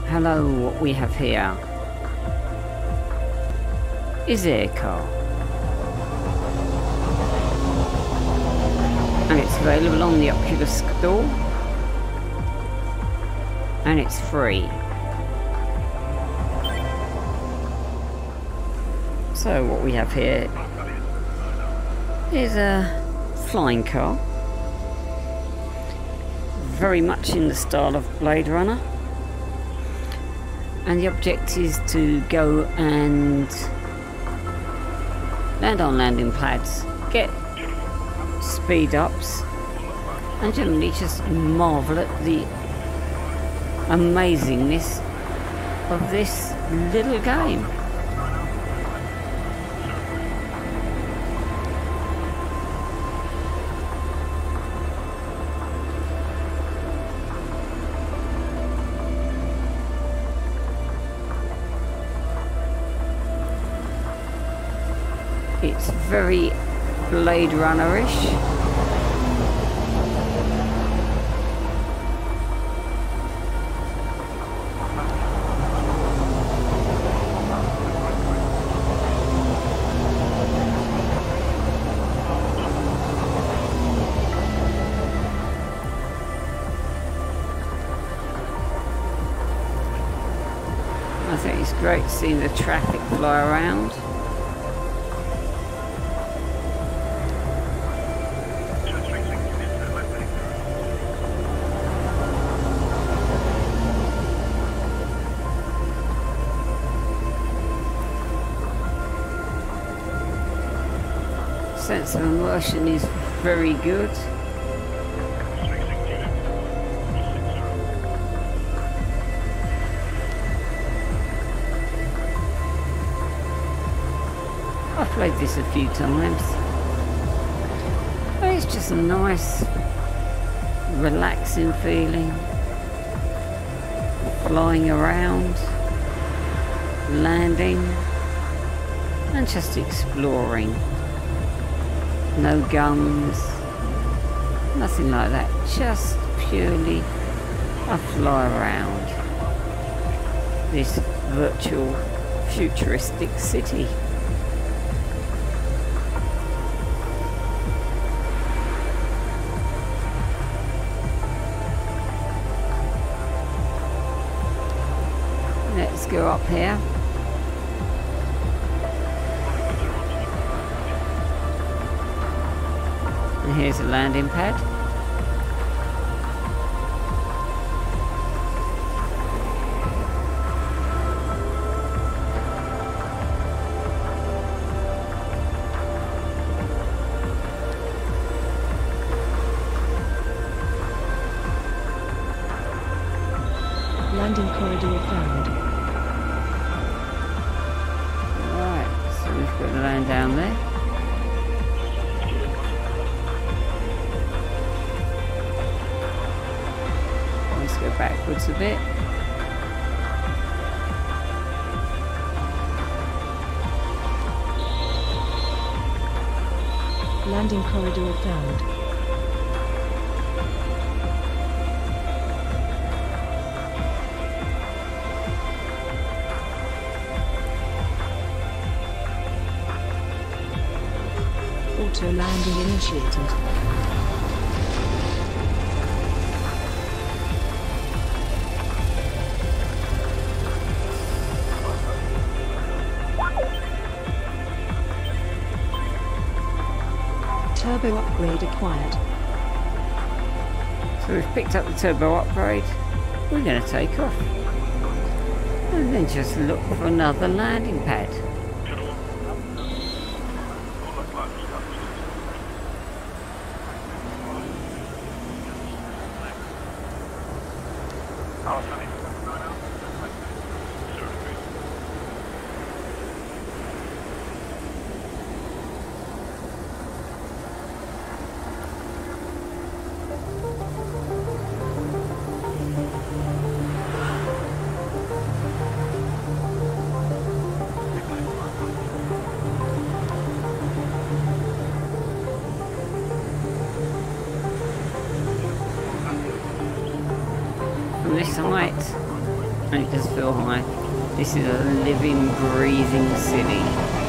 Hello, what we have here is Aircar, and it's available on the Oculus Store, and it's free. So what we have here is a flying car, very much in the style of Blade Runner. And the object is to go and land on landing pads, get speed ups, and generally just marvel at the amazingness of this little game. It's very Blade Runner-ish. I think it's great seeing the traffic fly around. Sense of immersion is very good. I've played this a few times, but it's just a nice, relaxing feeling. Flying around, landing, and just exploring. No guns, nothing like that, just purely a fly around this virtual futuristic city. Let's go up here. And here's a landing pad. Landing corridor found. Right, so we've got to land down there. Go backwards a bit. Landing corridor found. Auto landing initiated. Turbo upgrade acquired. So we've picked up the turbo upgrade. We're going to take off. And then just look for another landing pad. From this height, And it does feel like this is a living, breathing city.